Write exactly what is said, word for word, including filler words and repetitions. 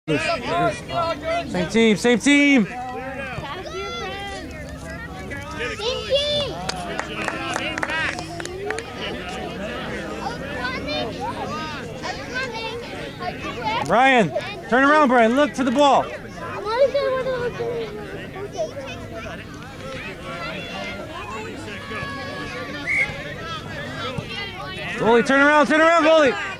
Same team, same team. Brian, turn around, Brian. Look for the ball. Goalie, turn around, turn around, goalie.